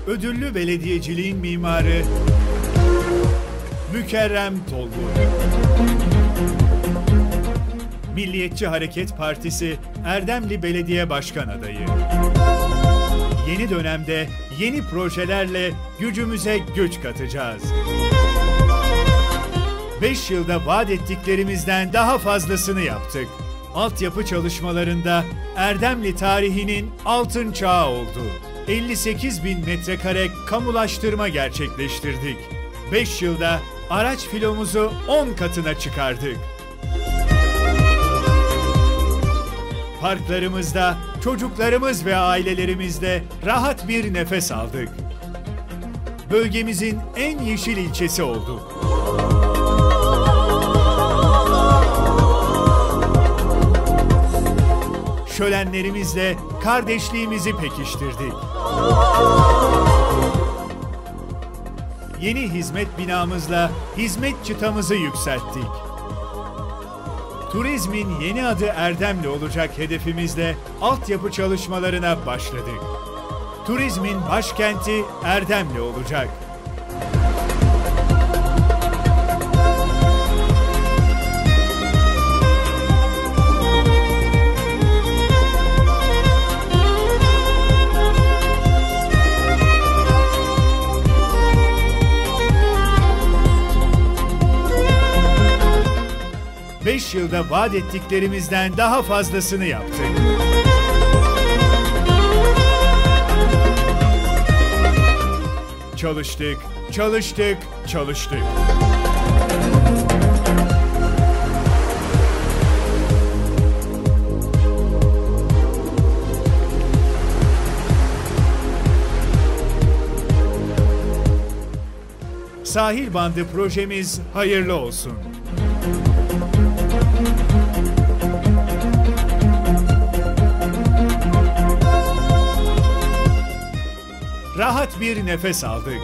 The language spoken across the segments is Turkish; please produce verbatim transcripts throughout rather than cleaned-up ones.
ödüllü belediyeciliğin mimarı Mükerrem Tolgu. Milliyetçi Hareket Partisi Erdemli Belediye Başkan Adayı. Yeni dönemde yeni projelerle gücümüze güç katacağız. Beş yılda vaat ettiklerimizden daha fazlasını yaptık. Altyapı çalışmalarında Erdemli tarihinin altın çağı oldu. elli sekiz bin metrekare kamulaştırma gerçekleştirdik. beş yılda araç filomuzu on katına çıkardık. Parklarımızda çocuklarımız ve ailelerimizle rahat bir nefes aldık. Bölgemizin en yeşil ilçesi olduk. Şölenlerimizle kardeşliğimizi pekiştirdik. Yeni hizmet binamızla hizmet çıtamızı yükselttik. Turizmin yeni adı Erdemli olacak hedefimizle altyapı çalışmalarına başladık. Turizmin başkenti Erdemli olacak. Beş yılda vaat ettiklerimizden daha fazlasını yaptık. Çalıştık, çalıştık, çalıştık. Sahil bandı projemiz hayırlı olsun. Rahat bir nefes aldık.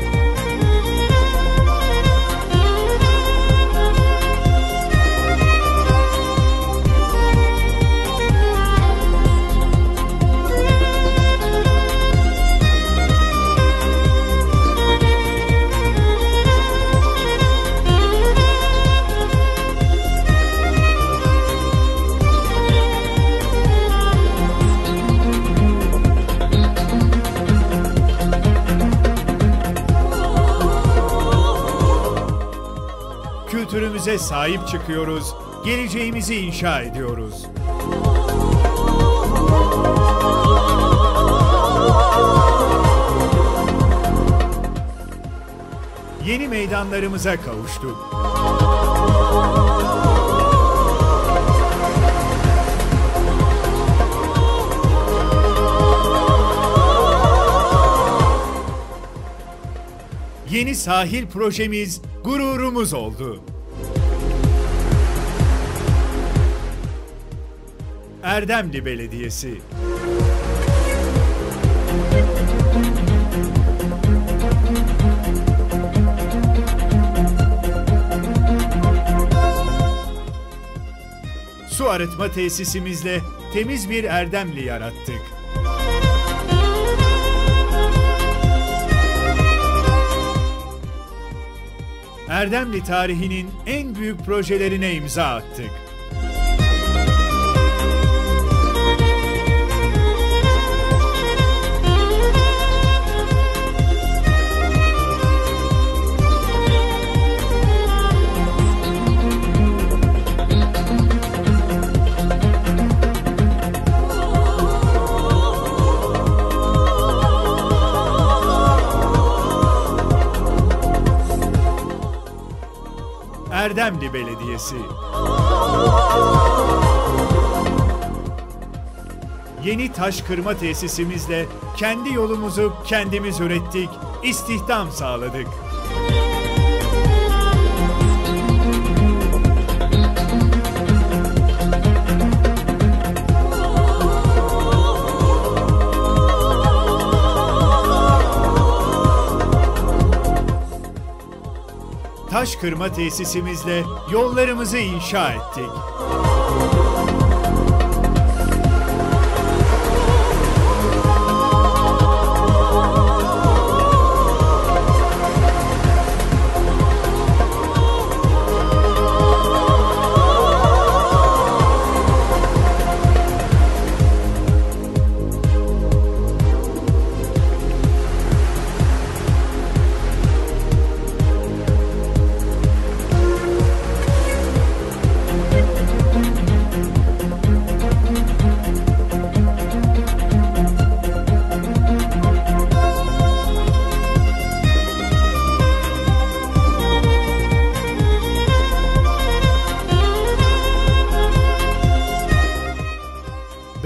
Kültürümüze sahip çıkıyoruz, geleceğimizi inşa ediyoruz. Yeni meydanlarımıza kavuştuk. Yeni sahil projemiz gururumuz oldu. Erdemli Belediyesi. Su arıtma tesisimizle temiz bir Erdemli yarattık. Erdemli tarihinin en büyük projelerine imza attık. Erdemli Belediyesi. Yeni taş kırma tesisimizle kendi yolumuzu kendimiz ürettik, istihdam sağladık. Taş kırma tesisimizle yollarımızı inşa ettik.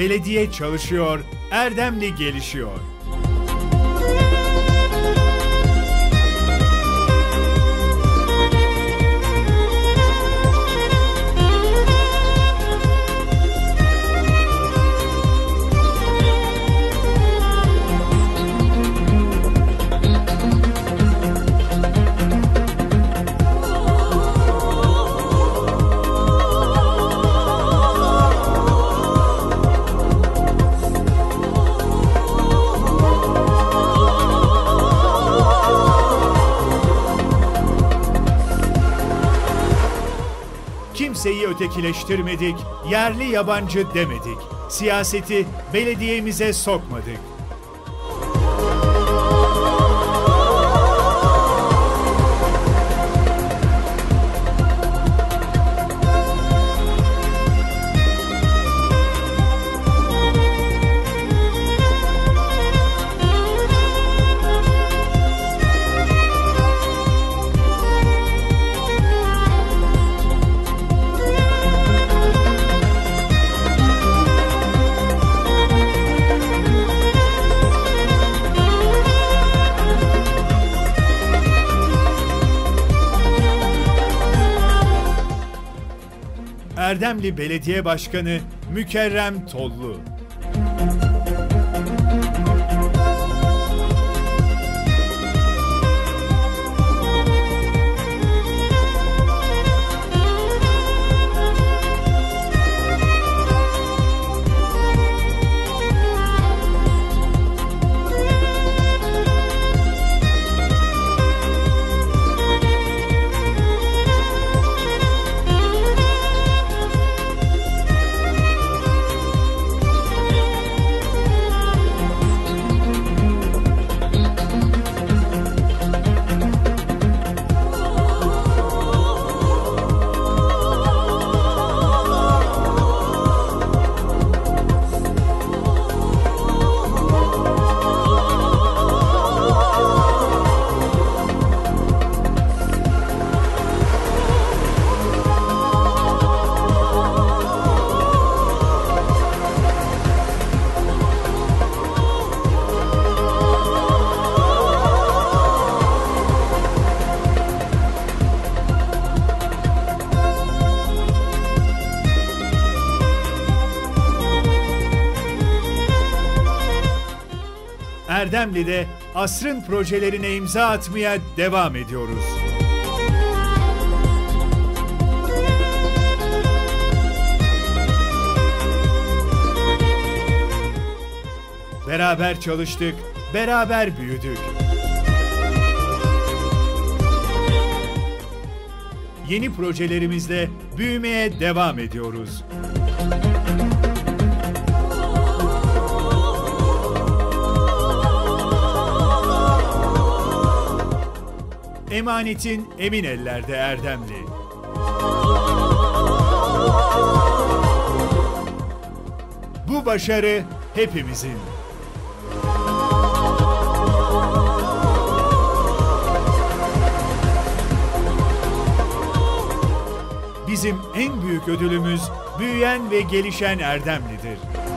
Belediye çalışıyor, Erdemli gelişiyor. Kimseyi ötekileştirmedik, yerli yabancı demedik. Siyaseti belediyemize sokmadık. Erdemli Belediye Başkanı Mükerrem Tollu. Erdemli'de asrın projelerine imza atmaya devam ediyoruz. Beraber çalıştık, beraber büyüdük. Yeni projelerimizle büyümeye devam ediyoruz. Emanetin emin ellerde Erdemli. Bu başarı hepimizin. Bizim en büyük ödülümüz büyüyen ve gelişen Erdemli'dir.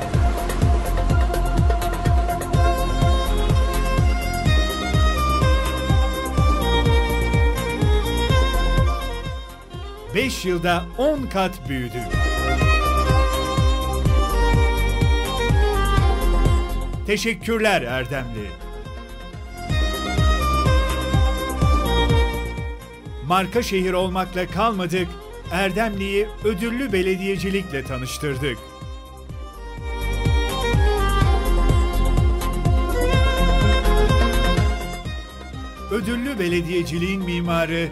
Beş yılda on kat büyüdük. Teşekkürler Erdemli. Marka şehir olmakla kalmadık, Erdemli'yi ödüllü belediyecilikle tanıştırdık. Ödüllü belediyeciliğin mimarı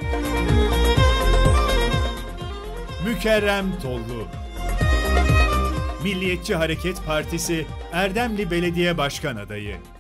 Mükerrem Tollu. Milliyetçi Hareket Partisi Erdemli Belediye Başkan Adayı.